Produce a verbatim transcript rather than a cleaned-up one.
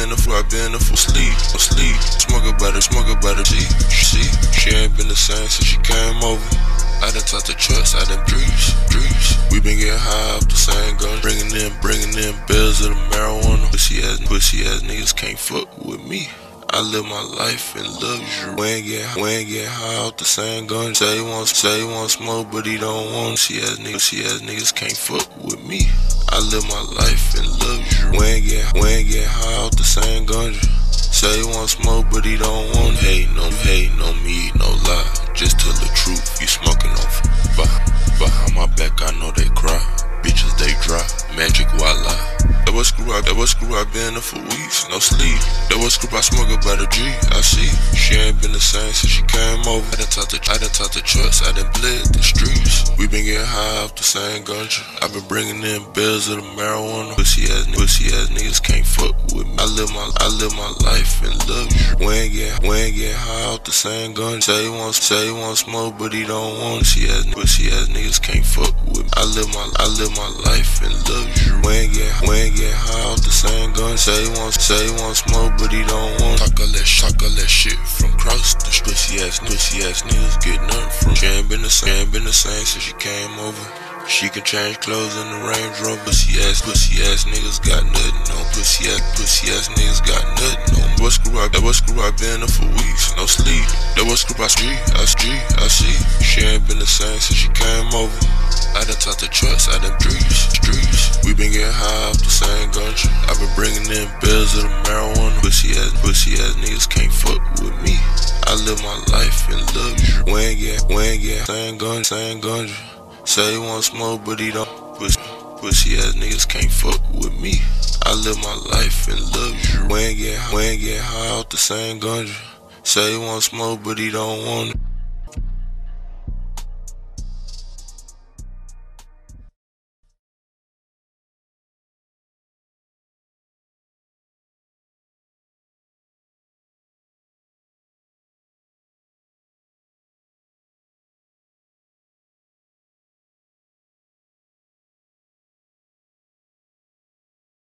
been a fool, I been a fool. Sleep, sleep. Smoke about it, smoke about it. See, see. She ain't been the same since she came over. I done talked to trucks, I done streets, streets. We been getting high off the same gun, bringing in, bringing in bills of the marijuana. Pussy ass, pussy ass niggas can't fuck with me. I live my life in luxury. We ain't getting, we ain't getting high off the same gun. Say he wants, say he wants smoke, but he don't want. Pussy ass niggas, pussy ass niggas can't fuck with me. I live my life in luxury. We ain't getting, we ain't getting high off the same gun. Say he wants smoke, but he don't want. Hating on, hating on me, no lie. Just tell the truth, you smoking on. Behind, behind my back, I know they cry. Bitches, they dry. Magic voila. That was screw out, that was screw I been up for weeks, no sleep. That was screw I smoke about a G, I see. She ain't been the same since she came over. I done talked to, I done talked to trucks, I done bled the streets. We been getting high off the same ganja. I been bringing in bills of the marijuana. Pussy ass, pussy ass niggas can't fuck with me. I live my, I live my life in luxury. We ain't getting, we ain't getting high off the same ganja. Say he wants, say he wants smoke, but he don't want. Pussy ass, pussy ass niggas can't fuck with me. I live my, I live my life in luxury. We ain't getting, we ain't getting high off the same gun. Say he wants, say he wants smoke, but he don't want. Talk all that, talk all that shit from cross the street. Pussy ass, pussy ass niggas get nothing from. She ain't been the same, ain't been the same since she came over. She can change clothes in the Range Rover. Pussy ass, pussy ass niggas got nothing on. Pussy ass, pussy ass niggas got nothing on. What screw I, that was screw I been up for weeks, no sleep. That was screw I G, I G, I see. She ain't been the same since she came over. I done talked to trucks, I done streets, streets. We been getting high off the same ganja. I been bringing in bills of the marijuana. Pussy ass, pussy ass niggas can't fuck with me. I live my life in luxury. We ain't getting, we ain't getting same ganja, same ganja. Say he wants smoke, but he don't. Pussy, pussy ass niggas can't fuck with me. I live my life in luxury. We ain't getting, we ain't getting high off the same ganja. Say he wants smoke, but he don't want it.